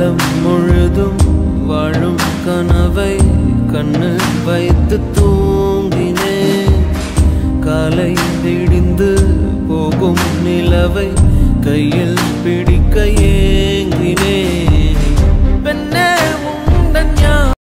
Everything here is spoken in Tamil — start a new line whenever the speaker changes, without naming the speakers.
காலம் முழுதும் வாழும் கனவை கண்ணு வைத்து தூங்கினேன். காலை விடிந்து போகும் நிலவை கையில் பிடிக்க